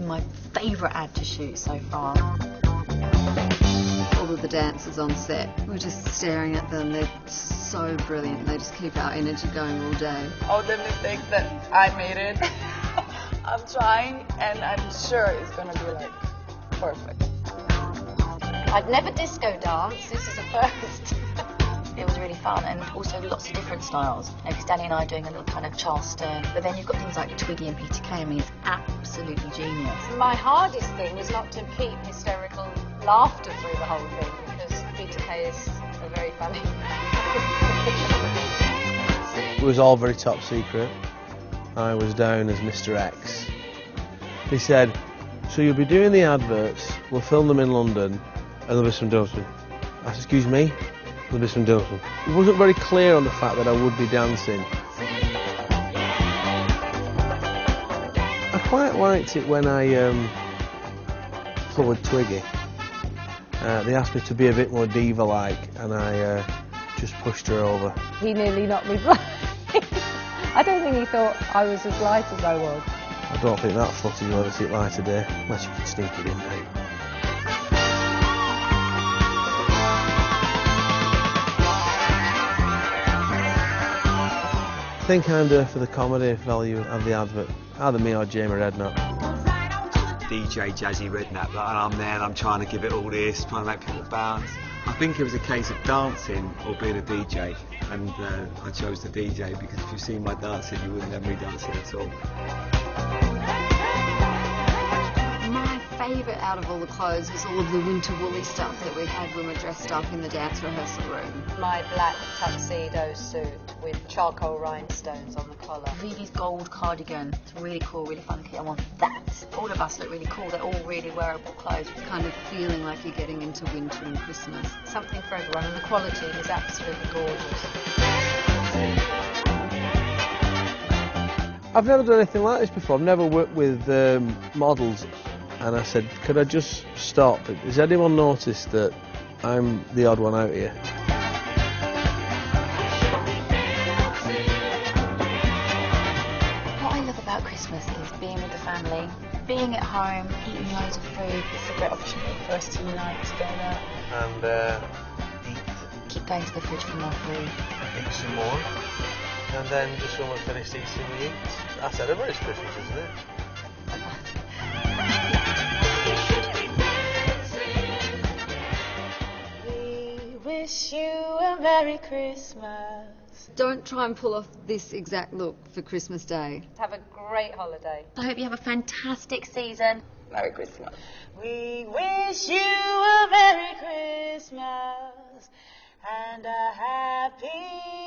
been my favourite ad to shoot so far. All of the dancers on set, we're just staring at them. They're so brilliant. They just keep our energy going all day. All the mistakes that I made it, I'm trying, and I'm sure it's gonna be like perfect. I'd never disco danced. This is a first. It was really fun, and also lots of different styles. Because Danny and I are doing a little kind of Charleston, but then you've got things like Twiggy and Peter Kay. I mean, it's absolutely genius. My hardest thing was not to keep hysterical laughter through the whole thing, because Peter Kay is very funny. It was all very top secret. I was down as Mr. X. He said, so you'll be doing the adverts, we'll film them in London, and there'll be some dancing. I said, excuse me? There'll be some dancing. He wasn't very clear on the fact that I would be dancing. I quite liked it when I floored Twiggy. They asked me to be a bit more diva-like, and I just pushed her over. He nearly knocked me blind. I don't think he thought I was as light as I was. I don't think that footage will ever see light of day, unless you can sneak it in now. I think I'm there for the comedy value of the advert. Either me or Jamie Redknapp. DJ Jazzy Redknapp, and I'm there and I'm trying to give it all this, trying to make people bounce. I think it was a case of dancing or being a DJ, and I chose the DJ because if you've seen my dancing, you wouldn't have me dancing at all. My favourite out of all the clothes was all of the winter woolly stuff that we had when we were dressed up in the dance rehearsal room. My black tuxedo suit with charcoal rhinestones on the collar. Vivi's gold cardigan. It's really cool, really funky. I want that. All of us look really cool. They're all really wearable clothes. It's kind of feeling like you're getting into winter and Christmas. Something for everyone, and the quality is absolutely gorgeous. I've never done anything like this before. I've never worked with models, and I said, could I just stop? Has anyone noticed that I'm the odd one out here? What I love about Christmas is being with the family, being at home, eating loads of food. It's a great opportunity for us to unite together. And Keep going to the fridge for more food. eat some more. And then just when we're finished eating, we eat. That's everybody's Christmas, isn't it? We wish you a Merry Christmas. Don't try and pull off this exact look for Christmas Day. Have a great holiday. I hope you have a fantastic season. Merry Christmas. We wish you a Merry Christmas and a Happy